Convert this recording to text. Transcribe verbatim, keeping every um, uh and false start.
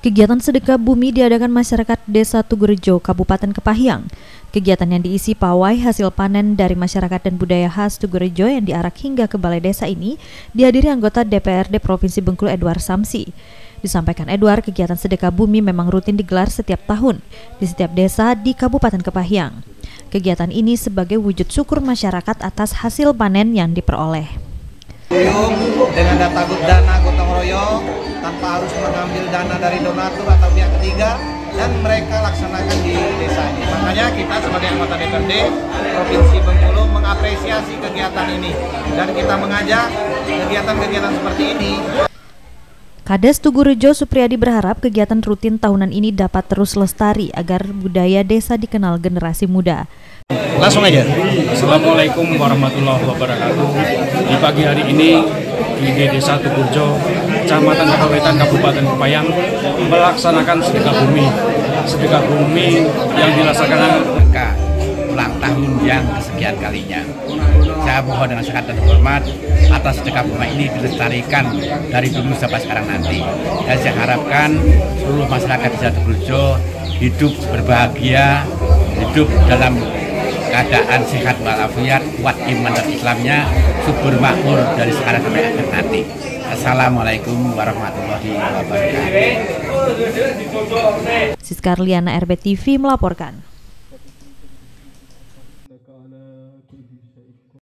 Kegiatan sedekah bumi diadakan masyarakat Desa Tugurejo, Kabupaten Kepahyang. Kegiatan yang diisi pawai hasil panen dari masyarakat dan budaya khas Tugurejo yang diarak hingga ke balai desa ini dihadiri anggota D P R D Provinsi Bengkulu Edward Samsi. Disampaikan Edward, kegiatan sedekah bumi memang rutin digelar setiap tahun di setiap desa di Kabupaten Kepahyang. Kegiatan ini sebagai wujud syukur masyarakat atas hasil panen yang diperoleh. Dengan data dana gotong royong tanpa harus mengambil dana dari donatur atau pihak ketiga, dan mereka laksanakan di desa ini. Makanya kita sebagai anggota D P R D Provinsi Bengkulu mengapresiasi kegiatan ini dan kita mengajak kegiatan-kegiatan seperti ini. Kades Tugurejo Supriyadi berharap kegiatan rutin tahunan ini dapat terus lestari agar budaya desa dikenal generasi muda. Langsung aja. Assalamualaikum warahmatullahi wabarakatuh. Di pagi hari ini di Desa Tugurejo, Kecamatan Kawetan, Kabupaten Kepahyang melaksanakan sedekah bumi. Sedekah bumi yang dilaksanakan ulang tahun yang kesekian kalinya. Saya mohon dengan sangat dan hormat atas sedekah bumi ini dilestarikan dari dulu sampai sekarang nanti. Dan saya harapkan seluruh masyarakat Desa Tugurejo hidup berbahagia, hidup dalam keadaan sehat walafiat, kuat iman dan Islamnya, subur makmur dari sekarang sampai akhir nanti. Assalamualaikum warahmatullahi wabarakatuh. Siska Arliana, R B T V melaporkan.